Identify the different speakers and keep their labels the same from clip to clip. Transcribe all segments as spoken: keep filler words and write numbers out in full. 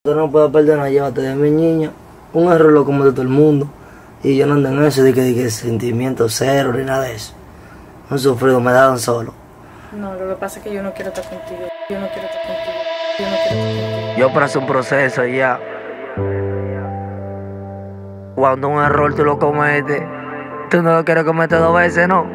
Speaker 1: Tú no puedes perdonar, llévate de mi niña. Un error lo comete todo el mundo. Y yo no ando en eso de que, de que sentimientos cero ni nada de eso. Un sufrido me daban solo.
Speaker 2: No, lo que pasa es que yo no quiero estar contigo. Yo no quiero estar contigo. Yo no quiero estar contigo.
Speaker 1: Yo paso un proceso y ya. Cuando un error tú lo cometes, tú no lo quieres cometer dos veces, ¿no?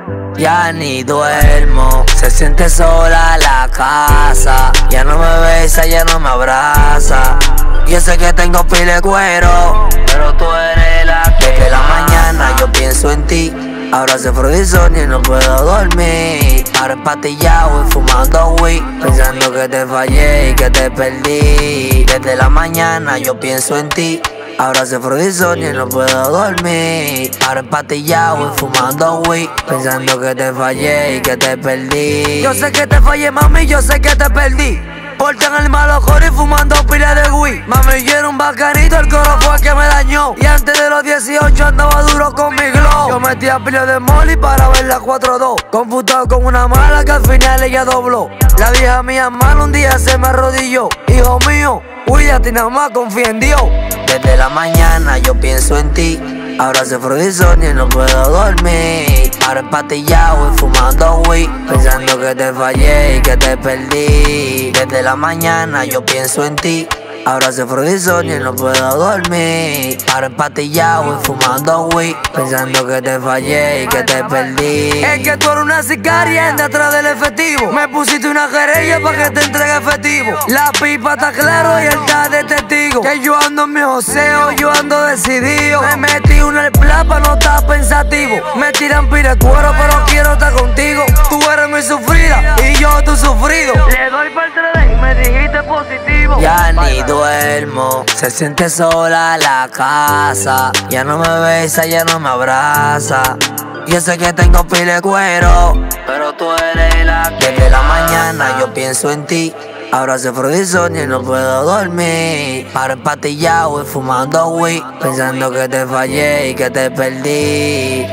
Speaker 1: Ya ni duermo, se siente sola la casa. Ya no me besa, ya no me abraza. Yo sé que tengo pile de cuero, pero tú eres la que desde la mañana yo pienso en ti. Ahora se frodizonia y no puedo dormir. Ahora empatillado y fumando weed, pensando que te fallé y que te perdí. Desde la mañana yo pienso en ti. Ahora se frodizonia y no puedo dormir. Ahora empatillado y fumando weed, pensando que te fallé y que te perdí. Yo sé que te fallé, mami, yo sé que te perdí. Porte en el malo coro y fumando pila de weed. Mami, yo era un bacanito, el coro fue el que me dañó. Y antes de los dieciocho andaba duro con mi glow. Yo metía pila de molly para ver la cuatro dos. Confutado con una mala que al final ella dobló. La vieja mía mala un día se me arrodilló. Hijo mío, cuídate, nada más confía en Dios. Desde la mañana yo pienso en ti. Ahora se frodizonia y no puedo dormir. Ahora empatillado y fumando weed, pensando que te fallé y que te perdí. Desde la mañana yo pienso en ti. Ahora se frodizonia y no puedo dormir. Ahora empatillado y fumando weed, pensando que te fallé y que te perdí. Es que tú eres una sicaria en detrás del efectivo. Me pusiste una querella para que te entregue efectivo. La pipa está claro y él está de testigo. Que yo ando en mi joseo, yo ando decidido. Me metí una el plan para no estar pensativo. Me tiran pire cuero pero quiero estar contigo. Tú eres mi sufrida y yo tu sufrido. Le doy para el tres D y me dijiste positivo. Ya ni duermo, se siente sola la casa. Ya no me besa, ya no me abraza. Yo sé que tengo pile de cuero, pero tú eres la que desde la mañana yo pienso en ti. Ahora se frodizonia y no puedo dormir. Ahora empatillado y fumando weed, pensando que te fallé y que te perdí.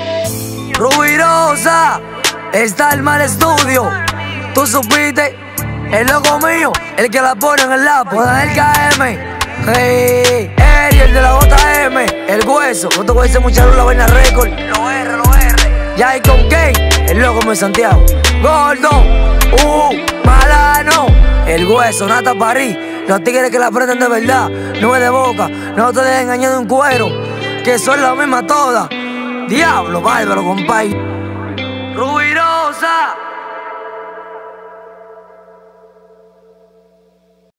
Speaker 1: Rubirosa, está el mal estudio. Tú supiste, el loco mío, el que la pone en el lápiz. Joda el K M, hey, Eri, el de la J M, el hueso. No te voy a decir mucha luz, la vaina récord. Lo R, lo R. Ya hay con Kane, el loco de Santiago. Gordo, uh, Malano, el hueso, Nata París. Los tigres que la aprenden de verdad, no es de boca. No te dejes engañar de un cuero, que son las mismas todas. Diablo, bárbaro, compay. Rubirosa.